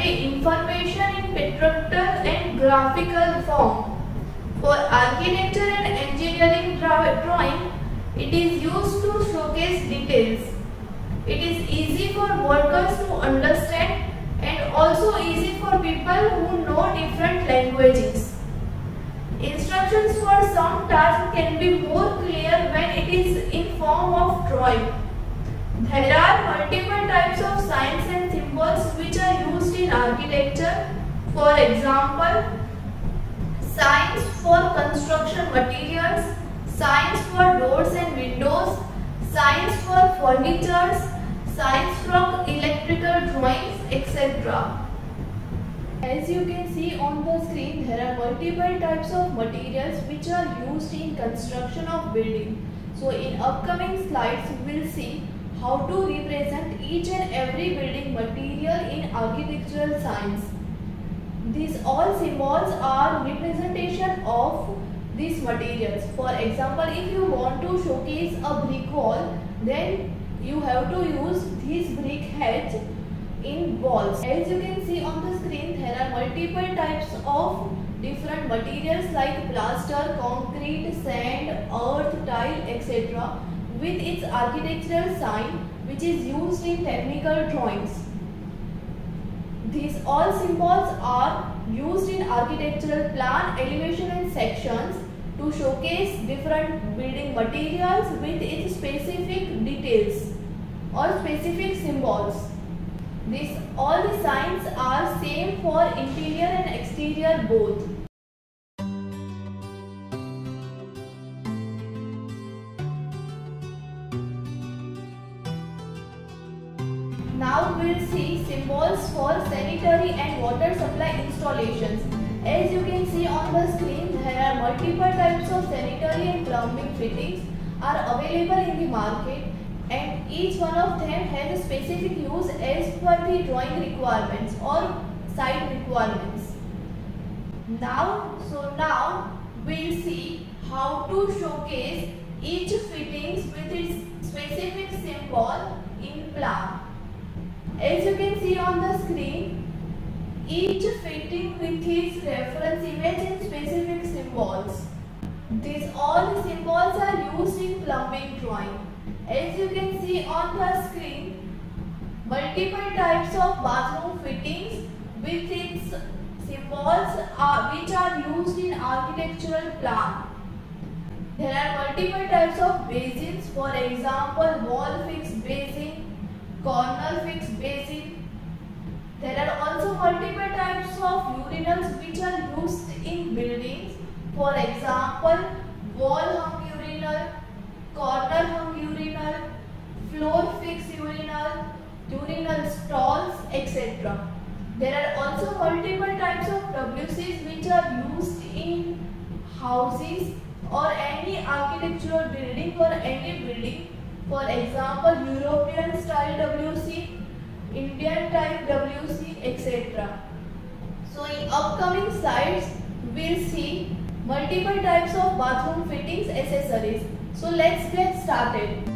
convey information in pictorial and graphical form. For architecture and engineering drawing, it is used to showcase details. It is easy for workers to understand and also easy for people who know different languages. Instructions for some tasks can be more clear when it is in form of drawing. There are multiple types of signs and symbols which are used in architecture. For example, signs for construction materials, signs for doors and windows, signs for furniture, signs from electrical drawings, etc. As you can see on the screen, there are multiple types of materials which are used in construction of building. So in upcoming slides, we will see how to represent each and every building material in architectural science. These all symbols are representation of these materials. For example, if you want to showcase a brick wall, then you have to use these brick heads in walls. As you can see on the screen, there are multiple types of different materials like plaster, concrete, sand, earth, tile, etc. with its architectural sign which is used in technical drawings. These all symbols are used in architectural plan, elevation and sections to showcase different building materials with its specific details or specific symbols. All the signs are same for interior and exterior both. Now we will see symbols for sanitary and water supply installations. As you can see on the screen, there are multiple types of sanitary and plumbing fittings are available in the market, and each one of them has a specific use as per the drawing requirements or site requirements. Now we will see how to showcase each fittings with its specific symbol in plan. As you can see on the screen, each fitting with its reference image and specific symbols. These all symbols are used in plumbing drawing. As you can see on the screen, multiple types of bathroom fittings with its symbols which are used in architectural plan. There are multiple types of basins, for example, wall fixed basin, corner fixed basin. There are also multiple types of urinals which are used in buildings. For example, wall hung urinal, corner hung urinal, floor fixed urinal, urinal stalls, etc. There are also multiple types of WCs which are used in houses or any architectural building or any building. For example, European style WC, Indian type WC, etc. So in upcoming slides, we will see multiple types of bathroom fittings accessories. So let's get started.